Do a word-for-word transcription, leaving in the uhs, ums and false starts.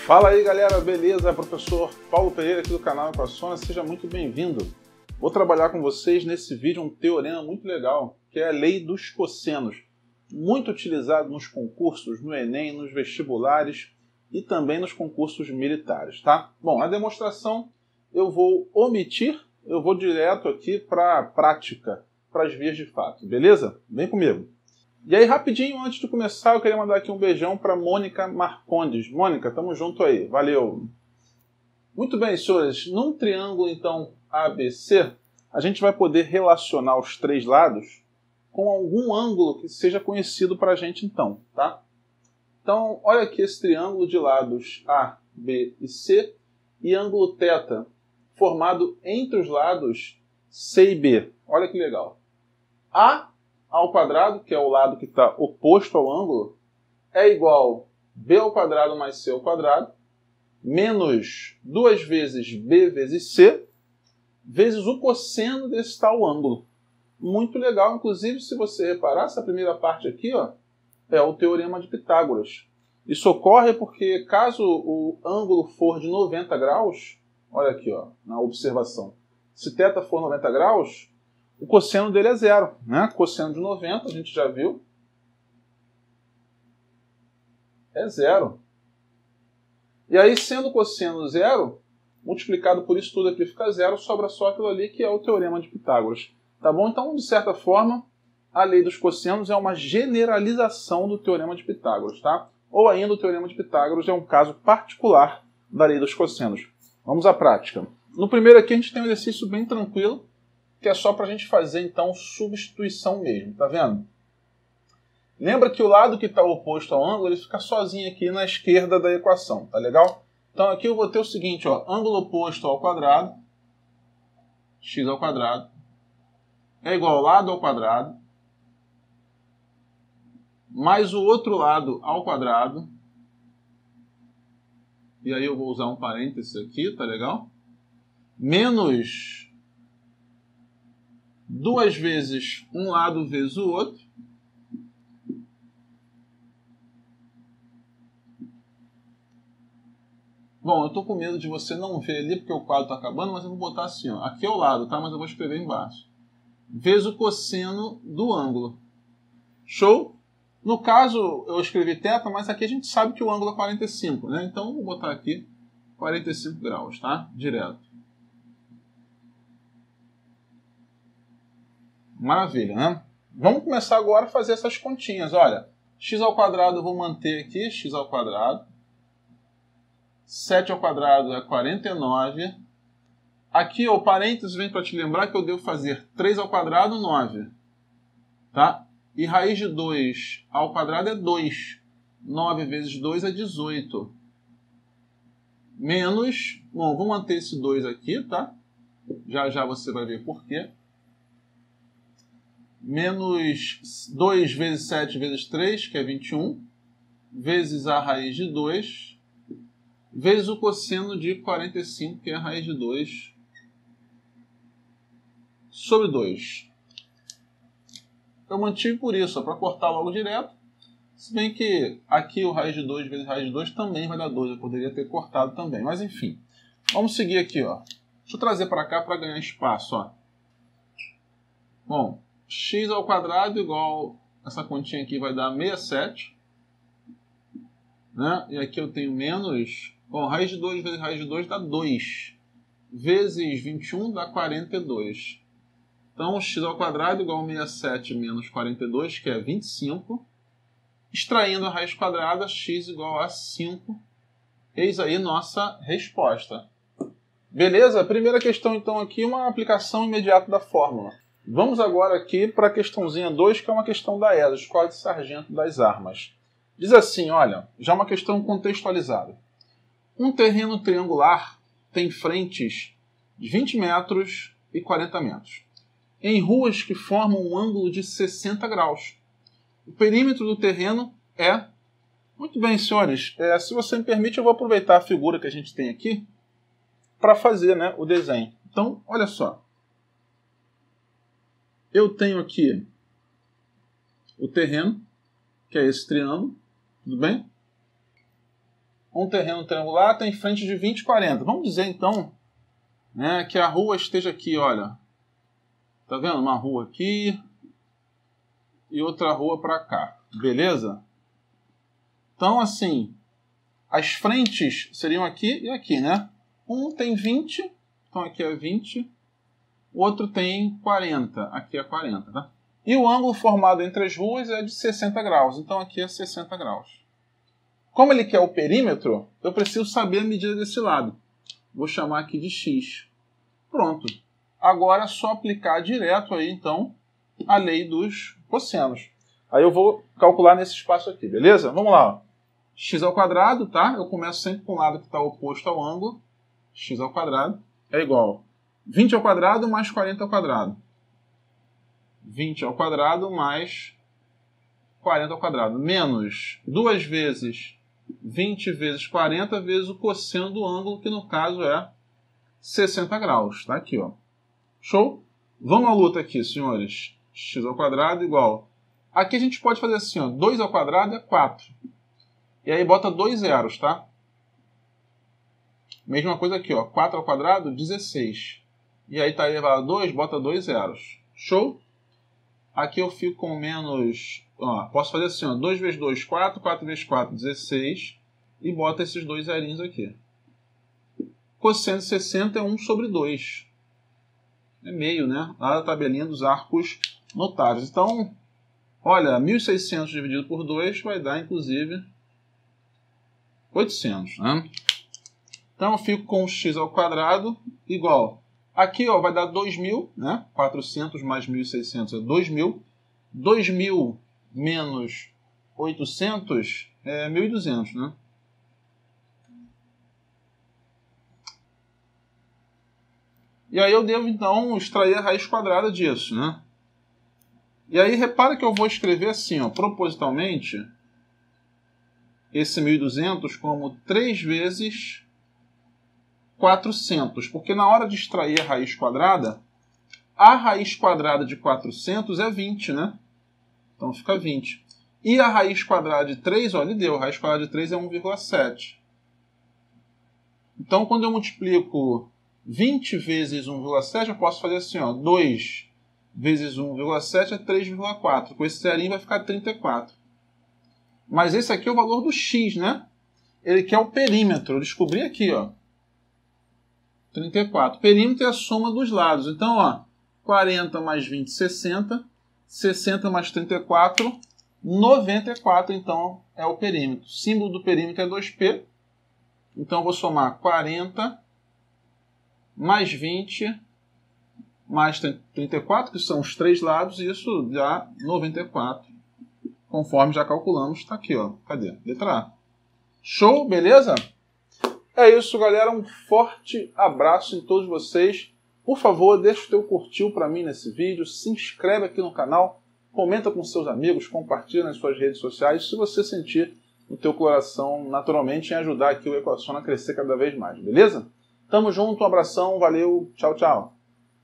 Fala aí galera, beleza? Professor Paulo Pereira aqui do canal Equações, seja muito bem-vindo. Vou trabalhar com vocês nesse vídeo um teorema muito legal, que é a lei dos cossenos, muito utilizado nos concursos, no Enem, nos vestibulares e também nos concursos militares, tá? Bom, a demonstração eu vou omitir, eu vou direto aqui para a prática, para as vias de fato, beleza? Vem comigo. E aí, rapidinho, antes de começar, eu queria mandar aqui um beijão para Mônica Marcondes. Mônica, tamo junto aí, valeu! Muito bem, senhores, num triângulo, então, A B C, a gente vai poder relacionar os três lados com algum ângulo que seja conhecido para a gente, então, tá? Então, olha aqui esse triângulo de lados A, B e C e ângulo θ, formado entre os lados C e B. Olha que legal. A ao quadrado, que é o lado que está oposto ao ângulo, é igual a b ao quadrado mais c ao quadrado, menos duas vezes b vezes c, vezes o cosseno desse tal ângulo. Muito legal, inclusive, se você reparar, essa primeira parte aqui, ó, é o teorema de Pitágoras. Isso ocorre porque, caso o ângulo for de noventa graus, olha aqui, ó, na observação, se θ for noventa graus, o cosseno dele é zero, né? Cosseno de noventa, a gente já viu, é zero. E aí, sendo o cosseno zero, multiplicado por isso tudo aqui fica zero, sobra só aquilo ali que é o teorema de Pitágoras. Tá bom? Então, de certa forma, a lei dos cossenos é uma generalização do teorema de Pitágoras, tá? Ou ainda o teorema de Pitágoras é um caso particular da lei dos cossenos. Vamos à prática. No primeiro aqui a gente tem um exercício bem tranquilo, que é só para a gente fazer, então, substituição mesmo, tá vendo? Lembra que o lado que está oposto ao ângulo, ele fica sozinho aqui na esquerda da equação, tá legal? Então aqui eu vou ter o seguinte, ó, ângulo oposto ao quadrado, x ao quadrado, é igual ao lado ao quadrado, mais o outro lado ao quadrado, e aí eu vou usar um parênteses aqui, tá legal? Menos duas vezes um lado vezes o outro. Bom, eu estou com medo de você não ver ali, porque o quadro está acabando, mas eu vou botar assim, ó. Aqui é o lado, tá? Mas eu vou escrever embaixo. Vezes o cosseno do ângulo. Show? No caso, eu escrevi θ, mas aqui a gente sabe que o ângulo é quarenta e cinco, né? Então, eu vou botar aqui quarenta e cinco graus, tá? Direto. Maravilha, né? Vamos começar agora a fazer essas continhas. Olha, x ao quadrado eu vou manter aqui, x ao quadrado. sete ao quadrado é quarenta e nove. Aqui, o parênteses vem para te lembrar que eu devo fazer três ao quadrado, nove. Tá? E raiz de dois ao quadrado é dois. nove vezes dois é dezoito. Menos, bom, vou manter esse dois aqui, tá? Já já você vai ver por quê. Menos dois vezes sete vezes três, que é vinte e um, vezes a raiz de dois, vezes o cosseno de quarenta e cinco, que é a raiz de dois, sobre dois. Eu mantive por isso, para cortar logo direto. Se bem que aqui o raiz de dois vezes raiz de dois também vai dar dois. Eu poderia ter cortado também, mas enfim. Vamos seguir aqui, ó. Deixa eu trazer para cá para ganhar espaço, ó. Bom, x ao quadrado igual, essa continha aqui vai dar sessenta e sete. Né? E aqui eu tenho menos, bom, raiz de dois vezes raiz de dois dá dois. Vezes vinte e um dá quarenta e dois. Então, x ao quadrado igual a sessenta e sete menos quarenta e dois, que é vinte e cinco. Extraindo a raiz quadrada, x igual a cinco. Eis aí nossa resposta. Beleza? Primeira questão, então, aqui, uma aplicação imediata da fórmula. Vamos agora aqui para a questãozinha dois, que é uma questão da E S A, Escola de Sargento das Armas. Diz assim, olha, já uma questão contextualizada. Um terreno triangular tem frentes de vinte metros e quarenta metros, em ruas que formam um ângulo de sessenta graus. O perímetro do terreno é... Muito bem, senhores, é, se você me permite, eu vou aproveitar a figura que a gente tem aqui para fazer, né, o desenho. Então, olha só. Eu tenho aqui o terreno, que é esse triângulo, tudo bem? um terreno triangular tem frente de vinte e quarenta. Vamos dizer, então, né, que a rua esteja aqui, olha. Tá vendo? Uma rua aqui e outra rua para cá. Beleza? Então, assim, as frentes seriam aqui e aqui, né? Um tem vinte, então aqui é vinte. O outro tem quarenta, aqui é quarenta, tá? E o ângulo formado entre as ruas é de sessenta graus, então aqui é sessenta graus. Como ele quer o perímetro, eu preciso saber a medida desse lado. Vou chamar aqui de x. Pronto. Agora é só aplicar direto aí, então, a lei dos cossenos. Aí eu vou calcular nesse espaço aqui, beleza? Vamos lá. Ó. X ao quadrado, tá? Eu começo sempre com o lado que está oposto ao ângulo. X ao quadrado é igual a vinte ao quadrado mais quarenta ao quadrado. vinte ao quadrado mais quarenta ao quadrado. Menos duas vezes vinte vezes quarenta vezes o cosseno do ângulo, que no caso é sessenta graus. Tá aqui, ó. Show? Vamos à luta aqui, senhores. X ao quadrado igual. Aqui a gente pode fazer assim, ó. dois ao quadrado é quatro. E aí bota dois zeros, tá? Mesma coisa aqui, ó. quatro ao quadrado, dezesseis. E aí está elevado a dois, bota dois zeros. Show? Aqui eu fico com menos... Ó, posso fazer assim, ó. dois vezes dois, quatro. quatro vezes quatro, dezesseis. E bota esses dois zerinhos aqui. Cosseno de sessenta é um sobre dois. É meio, né? Lá da tabelinha dos arcos notáveis. Então, olha, mil e seiscentos dividido por dois vai dar, inclusive, oitocentos, né? Então eu fico com x ao quadrado igual. Aqui, ó, vai dar dois mil, né? quatrocentos mais mil e seiscentos é dois mil. dois mil menos oitocentos é mil e duzentos, né? E aí eu devo, então, extrair a raiz quadrada disso, né? E aí repara que eu vou escrever assim, ó, propositalmente, esse mil e duzentos como três vezes quatrocentos, porque na hora de extrair a raiz quadrada, a raiz quadrada de quatrocentos é vinte, né? Então fica vinte. E a raiz quadrada de três, olha, deu, a raiz quadrada de três é um vírgula sete. Então, quando eu multiplico vinte vezes um vírgula sete, eu posso fazer assim, ó, dois vezes um vírgula sete é três vírgula quatro. Com esse zerinho vai ficar trinta e quatro. Mas esse aqui é o valor do x, né? Ele quer o perímetro. Eu descobri aqui, ó. trinta e quatro. Perímetro é a soma dos lados. Então, ó, quarenta mais vinte, sessenta. sessenta mais trinta e quatro, noventa e quatro, então, é o perímetro. O símbolo do perímetro é dois P. Então, eu vou somar quarenta mais vinte mais trinta e quatro, que são os três lados, e isso dá noventa e quatro. Conforme já calculamos, está aqui, ó. Cadê? Letra A. Show? Beleza? É isso, galera. Um forte abraço em todos vocês. Por favor, deixa o teu curtir para mim nesse vídeo, se inscreve aqui no canal, comenta com seus amigos, compartilha nas suas redes sociais, se você sentir no teu coração naturalmente em ajudar aqui o Equaciona a crescer cada vez mais, beleza? Tamo junto, um abração, valeu, tchau, tchau.